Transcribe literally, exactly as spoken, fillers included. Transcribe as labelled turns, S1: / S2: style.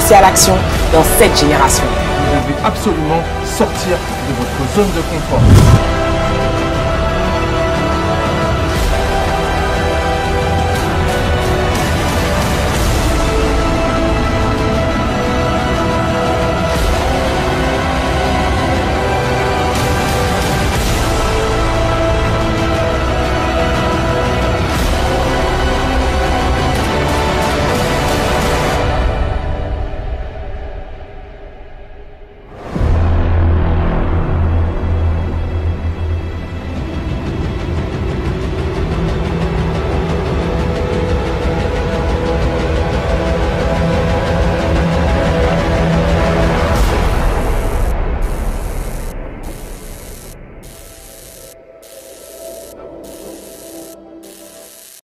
S1: passer à l'action dans cette génération.
S2: Vous devez absolument sortir de votre zone de confort.